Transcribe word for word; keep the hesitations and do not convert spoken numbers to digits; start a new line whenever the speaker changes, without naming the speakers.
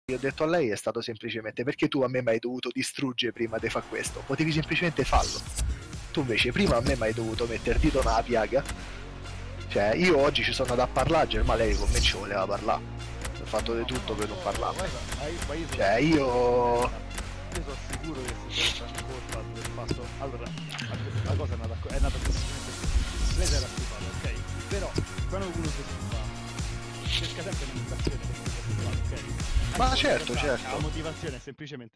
ho detto a lei è stato semplicemente: perché tu a me mi hai dovuto distruggere prima di fare questo? Potevi semplicemente farlo. Tu invece prima a me mi hai dovuto mettere dito nella piaga. Cioè io oggi ci sono andato a parlare, ma lei con me ci voleva parlare. Ho fatto di tutto per non parlare. Cioè io...
io sono sicuro che si sia in colpa del fatto. Allora, la cosa è nata, è nata semplicemente così. Lei si era stufata, ok? Però quando uno si stufa cerca sempre un'innovazione per poter stufare, ok?
Ma certo, certo.
La motivazione è semplicemente